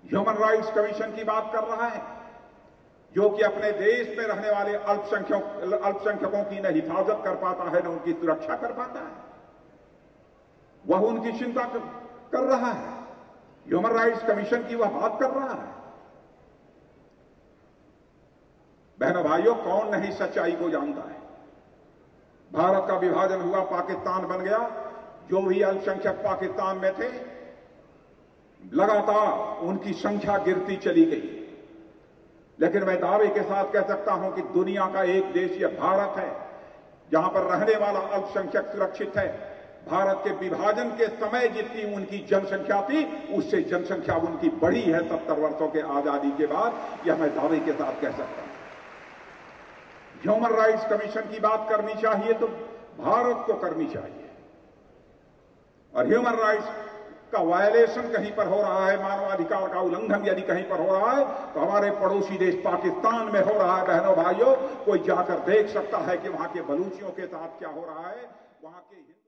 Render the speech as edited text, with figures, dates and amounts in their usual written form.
Human rights commission की बात कर रहा है, जो कि अपने देश में रहने वाले अल्पसंख्यकों की न हिफाजत कर पाता है, न उनकी सुरक्षा कर पाता है। वह उनकी चिंता कर रहा है, ह्यूमन राइट्स कमीशन की वह बात कर रहा है। बहनों भाइयों, कौन नहीं सच्चाई को जानता है। भारत का विभाजन हुआ, पाकिस्तान बन गया। जो भी अल्पसंख्यक पाकिस्तान में थे, लगातार उनकी संख्या गिरती चली गई। लेकिन मैं दावे के साथ कह सकता हूं कि दुनिया का एक देश यह भारत है, जहां पर रहने वाला अल्पसंख्यक सुरक्षित है। भारत के विभाजन के समय जितनी उनकी जनसंख्या थी, उससे जनसंख्या उनकी बढ़ी है 70 वर्षों के आजादी के बाद। यह मैं दावे के साथ कह सकता हूं। ह्यूमन राइट्स कमीशन की बात करनी चाहिए तो भारत को करनी चाहिए, और ह्यूमन राइट्स का वायलेशन कहीं पर हो रहा है, मानवाधिकार का उल्लंघन यदि कहीं पर हो रहा है, तो हमारे पड़ोसी देश पाकिस्तान में हो रहा है। बहनों भाइयों, कोई जाकर देख सकता है कि वहां के बलूचियों के साथ क्या हो रहा है, वहां के